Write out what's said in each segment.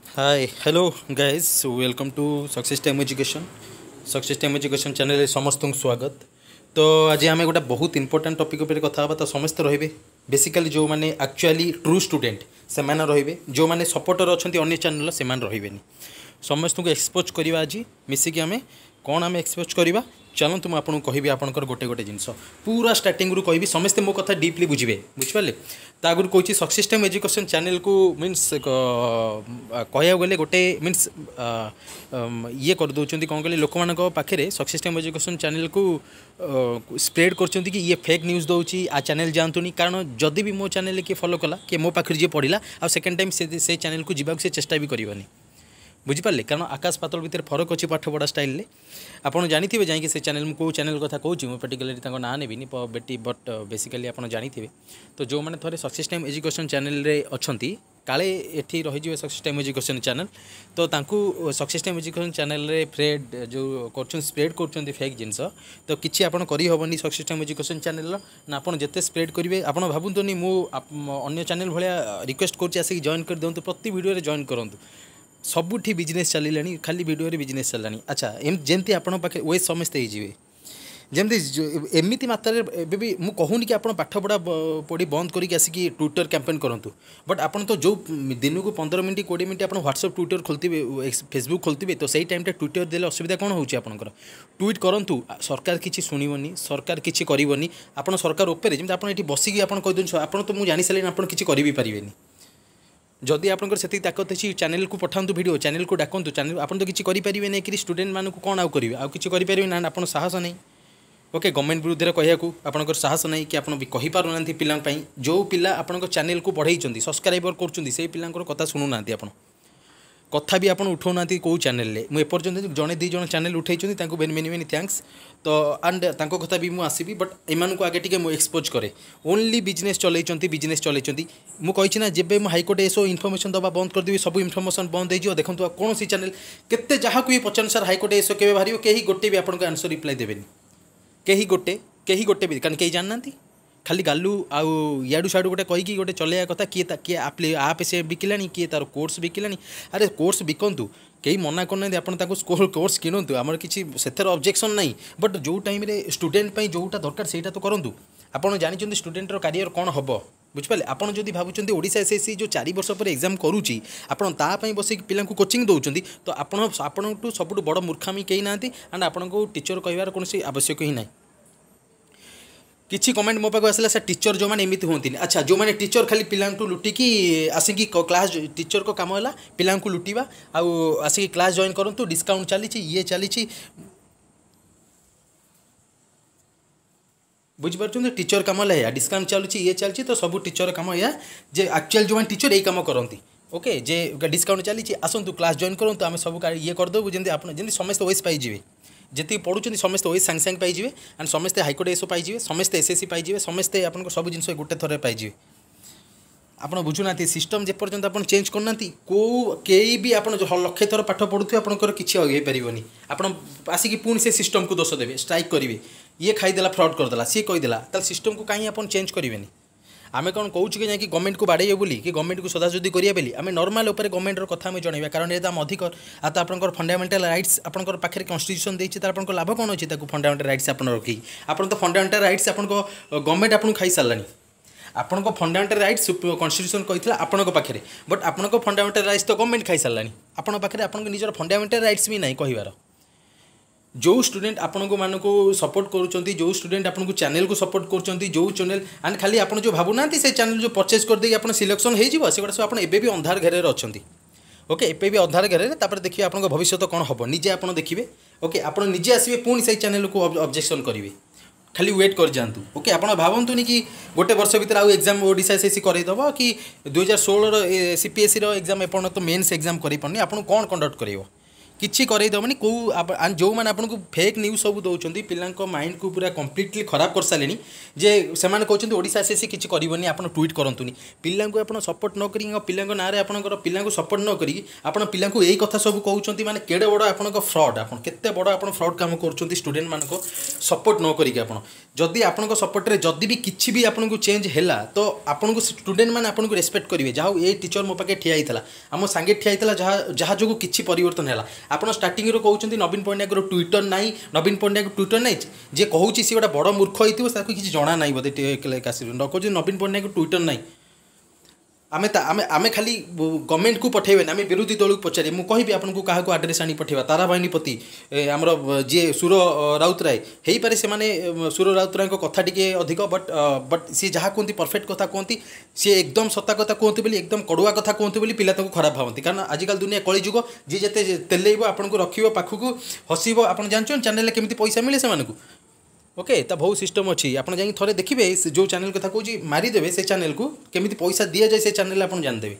Hi hello guys welcome to success time education channel समस्त स्वागत। तो आज आम गोटे बहुत इंपोर्टां टॉपिक पर कथा तो समस्त रे बेसिकली जो मैंने एक्चुअली ट्रू स्टूडेंट से रे जो मैंने सपोर्टर अच्छा अन्य चैनल से रे समस्त को एक्सपोज करवा आज मिसिकी आम कौन आम एक्सपोज करवा चलतु मुझे आपको कहि आपंकर गोटे गोटे जिनस पूरा स्टार्टिंग रू कहि समस्ते मो कथा डीपली बुझे बुझिपारे। तो आगुरी कही सक्सेस टाइम एजुकेशन चैनल को मीन्स कह गले गोटे मीन्स ये करदे कौन कहले लोक मान पाखे सक्सेस टाइम एजुकेशन चैनल को स्प्रेड कर ये फेक न्यूज दूसरी आ चैनल जातुनी कारण जदि भी मो चैनल किए फॉलो कला कि मो पाखे जी पढ़ला आ सेकेंड टाइम से चैनल को जीवाक से चेष्टा भी करनी बुझिपारे कारण आकाश पातल भितर फरक अच्छी पाठ पढ़ा स्टाइल आपड़ जानी जाकि से चैनल को चैनल कथा कहूँ पर्टिकुलरली ना नेबिनी बेटी बट बेसिकली आप जानी तो जो मैंने थे सक्सेस टाइम एजुकेशन चैनल अच्छा काले एठी रही सक्सेस टाइम एजुकेशन चैनल तो तांकू सक्सेस टाइम एजुकेशन चैनल रे फ्रेड जो कर स्प्रेड कर फेक जिनस तो किसी आपड़ करहबनी सक्सेस टाइम एजुकेशन चैनल ना आप जिते स्प्रेड करेंगे आप भावुनी मुझे चैनल भाया रिक्वेस्ट कर जॉइन कर दिखाँ प्रति वीडियो जॉइन करूँ सबुठी बिजनेस चलिलानी खाली वीडियो बिजनेस चलानी। अच्छा जमती आपण पाखे वे समस्ते हो जमती एमती मात्रा भी मुझे कहूनी कि आप पाठ पढ़ा पढ़ी बंद करके आसिकी ट्विटर कैंपेन करूँ बट आप तो जो दिन को 15 मिनट 20 मिनट आप व्हाट्सएप ट्विटर खोलते फेसबुक खोलते तो सही टाइम ट्विटर देले असुविधा कौन होची आपनकर ट्वीट करूँ सरकार किसी शुणवनी सरकार किसी करनी आप सरकार उपर जमी आप बसिकी आप कहीदे आप तो मुझे जानी सारे आप किसी करें पारे जदि आपंकर से ताकत अच्छी चैनल को पठातु वीडियो चैनल को डाकतु चैनल आप तो किसी करेंगे नहीं कि स्टूडेंट मानक कौन आउ करेंगे आउ किसी करेंगे ना आप साहस नहीं ओके गवर्नमेंट विरुद्ध में कहूँ आपंकर साहस नहीं कि आप कहीपार ना पिला जो पिला आप चैनल को पढ़ाई सब्सक्राइबर कर कथा शुणुना आप कथा भी आप उठाऊना कौ चैनल मुझे एपर्तंत जड़े दी जन चैनल उठे मेनी मेनी थैंक्स तो एंड तांको कथा भी मुझे आसबि बट एमान को आगे टिके एक्सपोज करे ओनली बिजनेस चलती मुझे ना जब मुझे हाईकोर्ट एसो इनफर्मेशन दबा बंद करदेवी सब इनफर्मेशन बंद हो देखो कौन सी चैनल केते जहाँ को भी पचार सर हाईकोर्ट एसो के बाहर कहीं गोटे भी आपको आंसर रिप्लाई देवेनि कहीं गोटे भी कारण कहीं जानना खाली गालू आड़ू साड़ू गोटे कहीकि गोटे चलैया कथा किए आप से बिकिला किए तार कोर्स बिकिला अरे कोर्स बिकतु कहीं मना करना आप कोर्स किणतु आमर किसी से ऑब्जेक्शन नहीं बट जो टाइम स्टूडेंट जोटा दरकार से तो करूँ आपड़ जानते स्टूडेंटर कैरियर कौन हम बुझिपारे आपड़ जब भावुं ओडिशा एसएससी जो 4 वर्ष पर एग्जाम करुच्ची आपई बस पिला कोचिंग दौरान तो आपण सब बड़ मूर्खामी कहीं ना एंड आपको टीचर कहार कौन आवश्यक ही ना किसी कमेंट मो पाक आसला सर टीचर जो मैंने एमती हमें अच्छा जो मैंने टीचर खाली पिला लुटिकी आसिकी क्लास टीचर को काम है पिला लुटिवा आसिकी क्लास जॉइन करूँ डिस्काउंट चली ये चली बुझिपार टीचर कम है डिस्काउंट चलुची ये चलती तो सब टीचर कम है जे एक्चुअल जो टीचर यही कम करती ओके जे डिस्काउंट चली आसतु क्लास जॉइन करूँ आम सब ये करदेबू जमी समस्त ओएस पाइबे जी पढ़ुं समस्त ओएस सांगे सांगे पाइबे एंड समस्ते हाईकोर्ट एसओ पाइबे समस्ते एसएससी पाइबे समस्ते आप सब जिन गोटे थर पाइबे आप बुझुना सिस्टम जेपर्यंत आप चेंज करना कौ कई भी आप लक्षे थर पाठ पढ़ुथे आपंकर किसी हो पारनि आप आसिकी पुणी से सिस्टम को दोष देवे स्ट्राइक करेंगे ये खाईदेला फ्रड करदेला सी कहीदेला ताल सिस्टम को कहीं आप चेंज करेंगे आम कौन कौच कि जाकि गवर्नमेंट को बाड़े बोली कि गवर्नमेंट को सदासुदी करिया बोली आम नॉर्मल ऊपर गवर्नमेंट कथा आम जनइबा कारण ये आम अधिक आ तो आपंकर फंडामेंटल राइट्स आपंकर पाखे कन्स्टिट्यूशन देती आपंकर लाभ कौन अच्छी फंडामेंटल राइट्स आप रखी आप तो फंडामेंटल राइट्स आप गवर्नमेंट आपको खाई सारानी आपण फंडामेंटल राइट्स कन्स्टिट्यूशन कही आपण पाखे बट आपण फंडामेंटल राइट्स तो गवर्नमेंट खाई सारानी आपण पाखे आप निजर फंडामेंटल राइट्स भी नहीं कहिबार जो स्टूडेंट आपण को सपोर्ट करुँच जो स्टूडेंट आपको चैनल को सपोर्ट करुँच जो चैनल एंड खाली आप जो भावुना से चैनल जो परचेज करदे आप सिलेक्शन हो सब आप अंधार घेरे अच्छा ओके एबे भी अंधार घेरे देखिए आप भविष्य कौन हम निजे आप देखिए ओके आप निजे आसवे पुणी से चैनल को ऑब्जेक्शन करेंगे खाली वेट कर जातु ओके आप भावतुनि कि गोटे वर्ष भर आउ एग्जाम ओडिशा एसएससी करदेव कि 2016 सीपीएससी एग्जाम एपर्यंत मेन्स एग्जाम कर पारनी आपको कौन कंडक्ट कर किसी करईदेवनी कौ जो मैंने आपको फेक न्यूज सब दौरान पिला माइंड को पूरा कम्प्लीटली खराब कर सारे जे से कहते ओडिशा से किसी करनी आप ट्वीट करतुनि पिला आप सपोर्ट न करी पिला ना आपंकर पिला सपोर्ट न करी आप पिला यही कथा सब कहते हैं केड़े बड़ आप फ्रड आपते बड़ आप फ्रड काम कर स्टूडेंट मान सपोर्ट न करी जदि आपण सपोर्ट जदि भी किसी भी आपको चेंज है तो आपको स्टूडेंट मैंने आपको रेस्पेक्ट करेंगे जहाँ ये टीचर मो पाखे ठिया होता आम सांगे ठिया होता जहाँ जो किसी परिवर्तन है आपड़ स्टार्टिंग कहते नवीन पट्टनायक ट्विटर ना नवीन पट्टनायक ट्विटर ना जी कहूँ सी गोटे बड़ मूर्ख होता किसी जना ना बोधे कहते नवीन पट्टनायक ट्विटर ना आमे आमे खाली गवर्नमेंट को पठेबे आमे विरोधी दल को पचारे मु कहि आपको क्या आड्रेस आनी पठेबा तारा बाहिनीपति आमर जी सुर राउतराय हो पारे से माने सुर राउतराय कथा टिके अधिक बट सी जहाँ कहती परफेक्ट कथा कहती सी एकदम सता कथा कहते बोली एकदम कड़ुआ कथा कहते बोली पिला खराब भावती कारण आजिकल दुनिया कलिजुग जी जिते तेलैब आपको रखिब पाखक हसब आप जानते चैनल केमी पैसा मिले से ओके तो बहुत सिस्टम अच्छी आप जाए थे देखिए जो चैनल कथा कौन मारिदेवे से चैनल को केमी पैसा दि जाए से चैनल आप जानदेवे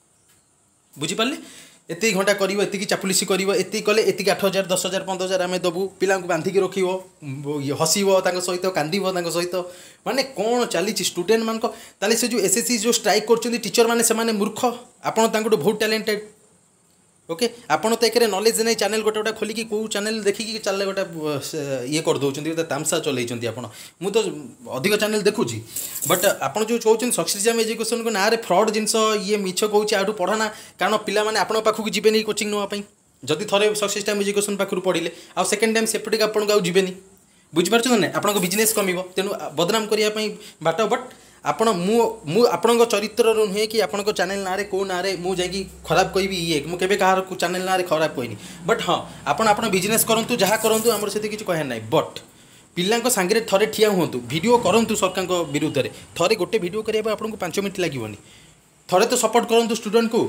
बुझीपारे एत घंटा कर चापुलिसी कर कले एति 8,000 10,000 15,000 आम देवु पिला बांधिकी रखिए हसब सहित कांदब सहित माने कौन चली स्टूडेंट मान से जो एसएससी जो स्ट्राइक कर टीचर मैंने मूर्ख आपड़ बहुत टैलेंटेड ओके आपड़ तो एक नॉलेज नहीं चैनल गोटे गोटे खोलिकी कौ चैनल देखिए चल गोटे ये कर दौरान गोटे तामसा चलते आप मुझे तो अधिक चैनल देखुची बट आप जो कहते सक्सेस एजुकेशन को ना फ्रड जिनस ये मिछ कौच आठ पढ़ाना कारण पिला मैंने आप पाखक जी नहीं कोचिंग नापी जदि थे सक्सेस टाइम एजुकेशन पाखु पढ़ले आउ सेकेंड टाइम सेपटे आपको जीवेनि बुझीपार ना आपको बिजनेस कम तेणु बदनाम करने बाट बट आपण आपण चरित्र नुहे कि आपण चैनल ना कौ ना मुझे खराब कहि ये मुझे कह चैनल ना खराब कहनी बट हाँ आपण बिजनेस करूँ जहाँ करूँ आमर से किसी कह ना बट पिला सांगे थे ठिया हूँ वीडियो करूँ सरकार विरुद्ध में थे गोटे वीडियो करने आपको 5 मिनट लगे थे तो सपोर्ट करूँ स्टूडेंट को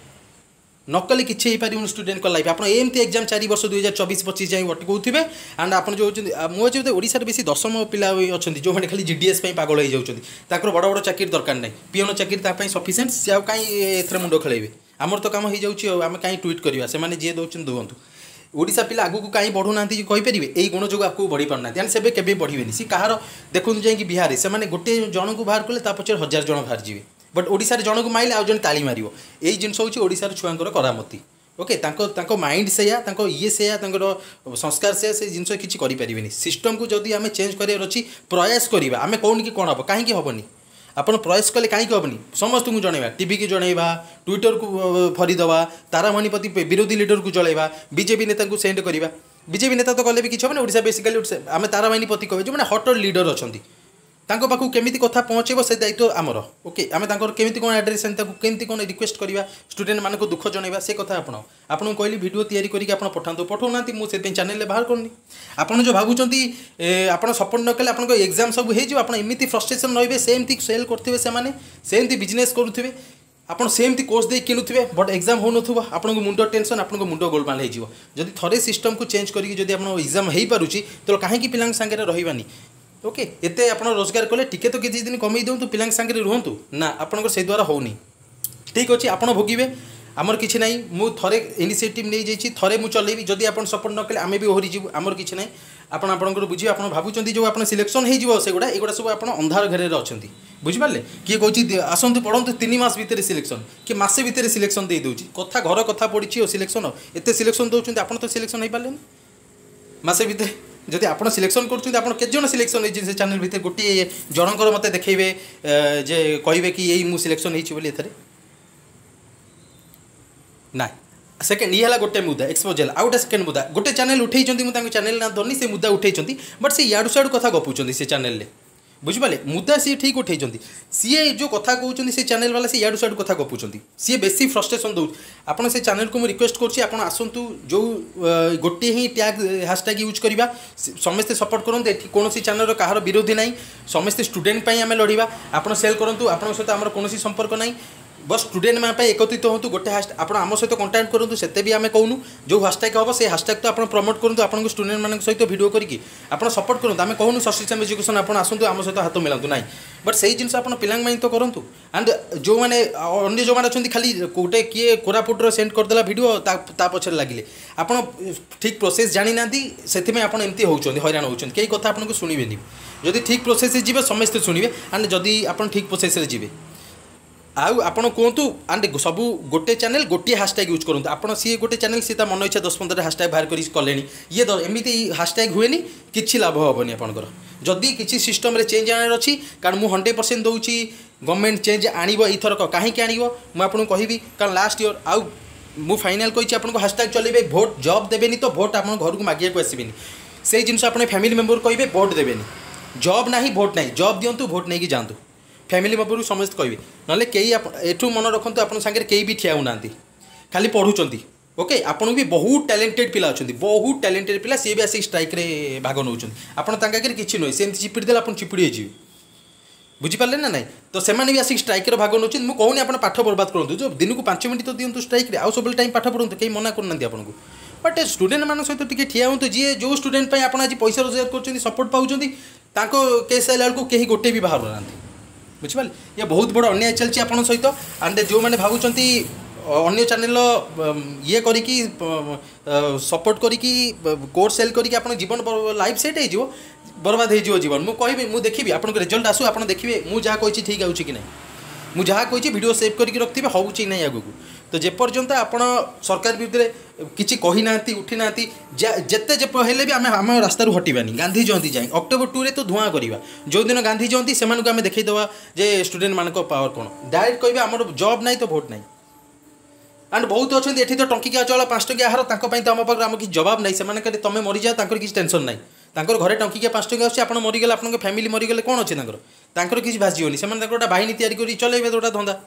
नकले किसी हो पार स्टूडेंट को लाइफ आप एमती एग्जाम 4 वर्ष 2024-25 जाए अटकाउे एंड आप जो मुझे ओडिशा बेसी 10वीं पिला अच्छा जो मैंने खाली जीडीएस पागल हो जाती बड़ बड़ चाकरी दरकार नहीं पीएन चाकरी सफिसीयंट सी आउ कहीं मुंड खेलेबे आमर तो कम हो आम कहीं ट्वीट करवा से जी दौरान दिवत ओडिशा पिला आगू कहीं बढ़ुना कहींपर यही गुण जो आपको बढ़ी पारना से केवे बढ़े सी कहार देखो जाए बिहार से गोटे जन को बाहर कले पचर 1000 जन बाहर जी बट ओडिशा जन को माइले आउ जन ताली मार यही जिन हूँ ओडिशार छुआंकर करामती ओके माइंड से ये से संस्कार से जिन किसी करें सिस्टम को जदि आम चेंज करार अच्छी प्रयास करवा आम कौन कि कौन हम कहीं हेनी आप प्रयास कले कहीं हेनी समस्त को जनवा टीवी की जनवा ट्विटर को भरीदवा तारा मणिपति विरोधी लीडर को जलैवा बीजेपी नेता को सेंड करवा बीजेपी नेता तो कले भी किसी हम ओडिशा बेसिकली आम तारा मणिपति कहे जो मैंने हटर लीडर अच्छा पाखु केमी कथा पहुँचेब से दायित्व आमर ओके आम केमी कौन एड्रेस केमी कौन रिक्वेस्ट करवा स्टूडेंट मान को दुख जनवा से कथा आपको कहली वीडियो तैयारी करके पठातु पठाऊना मुझे चैनल बाहर करनी आपड़ जो भावुंट आप सपोर्ट न कले आप एग्जाम सब होमती फ्रस्ट्रेसन रे सेमती सेल करेंगे सेमती बिजनेस करुवे आपड़ सेमती कोर्स दे किणुवे बट एग्जाम हो नथुवा आपनको मुंड टेंशन आपनको मुंड गोलमाल हो जदि थरे सिस्टम को चेंज करके आप एग्जाम हो पारुची तो कहीं पिला सांगे रही ओके एते आप रोजगार कले टिके तो किसी दिन कमे दिंतु पिला सांगे रुहतु ना आपंकर से द्वारा होनी ठीक अच्छे आप भोगे आमर किसी ना मु थे इनिशिएटिव नहीं जाइए थे मुझे चलेबी जदि आप सपोर्ट न कले आम भी ओहरीजु आमर किसी ना आपंकर बुझे आप भावुं जो आप सिलेक्शन होगुड़ा एगुड़ा सब आप अंधार घेर अच्छा बुझिपारे किए कौन आसतु पढ़ु 3 मास भितर सिलेक्शन कि मसे भितर सिलेक्शन दे दूँ कथा घर कथा पड़ी और सिलेक्शन एत सिलेक्शन दौरान आप तो सिलेक्शन हो पारे मसे भितर जदि आप सिलेक्शन कर सिलेक्शन हो चैनल भितर गोटे जनकर मत देखेबे जे कहे कि यही मुझे सिलेक्शन होती एथरे ना सेकेंड ये है गोटे मुद्दा एक्सपोज है आउ गए सेकेंड मुद्दा गोटे चैनल उठे मुझे चैनल ना धरनी से मुद्दा उठे बट से याडू साडू कथा गपुंट से चैनल बुझिपारे मुद्दा सी ठीक उठे सी जो कथा कहते से चैनल वाला से याडू साडू कथा गपुंट सी बेसी फ्रस्ट्रेशन दौ आपड़ से चैनल को मुझे रिक्वेस्ट कर आसतु जो गोटे ही टैग हैशटैग यूज करवा समस्ते सपोर्ट करते कौन चैनल कहार विरोधी ना समस्ते स्टूडेंट आम लड़वा आप सेल करूँ आप सहित आम कौन संपर्क ना बस स्टूडेंट मान एकत्रित हूँ गोटे हाशटैग आप आम सहित कंटाक्ट करूँ से भी आम कहूँ जो हाशटैग हम से हाशटैग तो आप प्रमोट करूँ आपको स्टूडेंट मान सहित वीडियो करके आप सपोर्ट करूँ आम कहूँ सक्सेस एजुकेशन आप आसतु आम सहित हाथ मिलातु ना बट से जिन आप पिला तो करूँ एंड जो मैंने अन्य जो मैंने अच्छा खाली गोटे किए कोरापुटर सेंड करदेला वीडियो पछे लगे आप ठीक प्रोसेस जानी ना से आप एमती होती हैरान होती कई कथा आपको शुणवे जदि ठीक प्रोसेस जी समस्ते शुणवे एंड जदि आप ठीक प्रोसेस जी आउ आपड़ कहतु एंड सब गोटे चैनल गोटे हाशटैग यूज करूँ आप सी गोटे चैनल सी मन इच्छा 10-15 हाशटैग बाहर कर कले ये एमती हाशटैग हुए कि लाभ हेनी आपंकर जदि किसी सिस्टम चेंज आने अच्छी कारण मुझे 100% दूसरी गवर्नमेंट चेंज आणथरक कहीं मुझे कहबी कारण लास्ट इयर आउ मु फाइनाल कही आपको हाशटैग चलेबे भोट जॉब देवेनि तो भोट आप घर को मागे आसबेनि से जिन अपने फैमिली मेंबर कहे भोट देवेनि जॉब ना भोट ना जॉब दिंतु भोट नहीं जातु फैमिली मेंबर समस्त कहे ना कई एठू मन रखु आप सागर कई भी ठिया होना खाली पढ़ुंट ओके आपन भी बहुत टैलेंटेड पिला अच्छा बहुत टैलेंटेड पिला सी भी आसिक स्ट्राइक रे भाग नौ आगे किसी नुहे से चिपिड़ी देला चिपिड़ी जी बुझीपारे ना ना तो से भी आसिक स्ट्राइक भाग नौ मुझे कहूनी आप पाठ बर्बाद करूँ जो दिन को 5 मिनट तो दिंतु स्ट्राइक आउ सब टाइम पाठ पढ़ूँ कहीं मना करना आपको बट स्टूडेंट मान सहित टी ठिया हूँ जी जो स्टूडेंट आप आज पैसा रोजगार कर सपोर्ट पाँच केस आइला बेलू कहीं गोटे भी बाहर ना बुझिपारे ये बहुत बड़ अन्याय चलती आप सहित एंड जो मैंने भावुंट अन्य चैनल ये करी सपोर्ट करी कोर्स सेल करी जीवन लाइफ सेट हो बर्बाद हो जीवन मुझे कहि मुझे देखी आप रिजल्ट आसू आप देखिए मुझे जहाँ कही ठीक आउची कि नहीं मुझे जहाँ कही वीडियो सेव करके रखिए हूँ ना आगू तो जेपर्यंत आप सरकार विरुद्ध किसी कही ना उठी ना जिते हेल्ले भी आम रास्त हटवानी गांधी जयंती जाए अक्टोबर 2 तो धूआं करवा जो दिन गांधी जयंती से आम देखईदेवा जे स्टूडेंट मान पावर कौन डायरेक्ट कहे आम जॉब ना तो भोट ना एंड बहुत अच्छा ये तो टंकिया चाउल 5 टंकिया आहार तो आम पाखे आम किसी जवाब ना से तुम मरीजा किसी टेंशन ना घरे टंकिया 5 टंकिया आस मरीगले आप फैमिली मरीगले कौन अच्छे किसी भाजीवनी से गोटे बाहिनी तैयारी चलेबे गोटा धंदा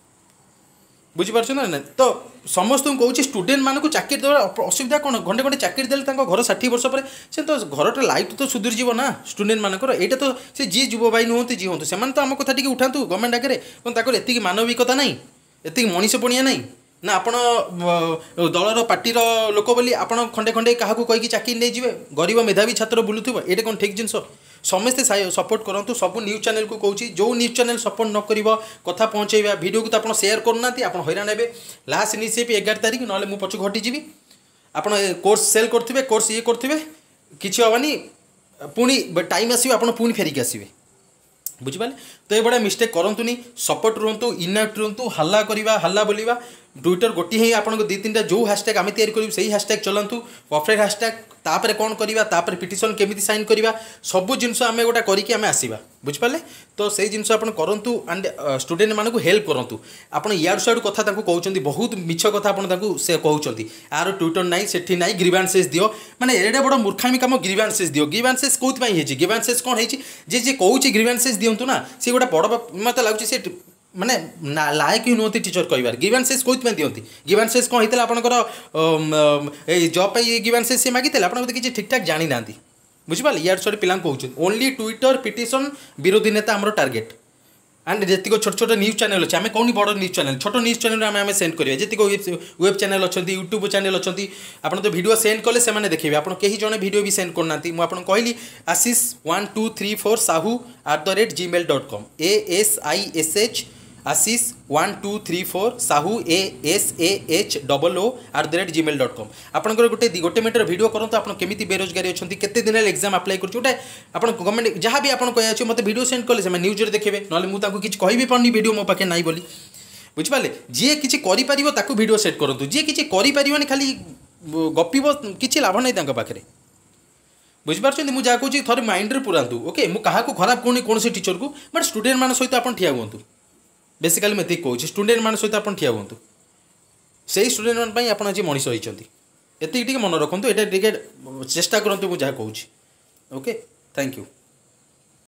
बुझीपार ना तो समस्त कहूँ स्टूडेंट मानक चाकरी देवा असुविधा कौन घंटे घंटे चाकरी देले घर 60 वर्ष पर से तो घर लाइफ तो सुधरी जीव ना स्टूडेंट मानकर यहाँ तो से जी युव भाई नुहति जी हूँ से तो आम कथा टी उठातु गवर्नमेंट आगे कौन एति मानविकता ना एति मनीष पणिया ना ना आपण दलर पार्टीर लोक बोली आपण खंडे खंडे क्या कहीकि चाकरी नहीं जाए गरीब मेधावी छात्र बुलूब ये कौन ठीक जिनस समस्ते सपोर्ट करूँ सब न्यूज चैनल को कहूँ जो न्यूज चैनल सपोर्ट न कर कथा पहुँचेबा वीडियो को तो आप सेयार करना आप हैरान हे लास्ट इनिशिएटिव 11 तारीख ना मुझे पछक हटिजी आप कोर्स सेल करेंगे कोर्स ये करेंगे किसी हेनी पुणी टाइम आसो आप पुणी फेरिक आसवे बुझिपारे तो ये बड़ा मिस्टेक करतुनि सपोर्ट रुहतु इनएक्ट रुहतु हल्ला करवा हल्ला बोलिया ट्विटर गोटे ही आपको 2-3टा जो हाशटैग आम तैयारी से हाशटैग चलतु परफेक्ट हाशटैग तापर कौन करवा तापर पिटिशन केमी साइन करवा सबू जिनस आम गोटा करके आम आसवा बुझिपारे तो से जिनस आप करूँ एंड स्टूडेंट मानक हेल्प करूँ आप यार साइड कथा कहते बहुत मिछ कथा आपको से कहते यार ट्विटर ना से ना ग्रीवांसेस दियो माने एडे बड़ मूर्खामी कम ग्रीवांसेस दियो ग्रीवांसेस कौन है ग्रीवांसेस कौन है जे कहूँ ग्रीवांसेस दिंतु ना सी गोटे बड़ मत लगुच से माने लायक ही नुहति टीचर कहबार गिवांसेस कौन दिखती गिवांसेस कौन होता आपंकर जॉब गिवांसेस से मागिते आप किसी ठीक ठाक जानी ना बुझिपारे यार सर पिला कहते ओनली ट्विटर पिटिशन विरोधी नेता आम टार्गेट एंड जी छोट छोट न्यूज चैनल अच्छे आम कौन बड़ न्यूज चैनल छोट न्यूज चैनल आम सेंड करेंगे जी वेब चैनल अच्छा यूट्यूब चैनल अच्छा आप तो वीडियो सेंड कले से देखिए आप कहीं जड़े वीडियो भी सेंड करना मुझे कहली आशीष 1234 sahu@gmail.com ASISH आशीष 1234 sahu ASAHOO@gmail.com आपंकर गोटे मिनटर वीडियो करूँ आप केमी बेरोजगारी अच्छा केते दिन एग्जाम अप्लाई करोटे आप गवर्नमेंट जहाँ भी आप कहे मत वीडियो सेंड कले से न्यूज देखिए ना मुझे किसी कह भी पानी वीडियो मो पाखे ना बोली बुझिपारे जी किसी कर वीडियो सेट करूँ जी किसी कर खाली गपिब किसी लाभ ना पाखे बुझिपार मुझे जहाँ कहूँ थोड़े माइंड पुरातु ओके मुझे क्या खराब कहूँ कौन से टीचर को बट स्टूडेंट मान सहित आप ठिया हुआ बेसिकाली मुझे कहूँ स्टूडेंट मान सहित आप ठिया हुआ से स्टूडेंट मान आप आज मनीष होती एति मन रखु ये चेष्टा करूँ मुझे जहाँ कहूँ ओके थैंक यू।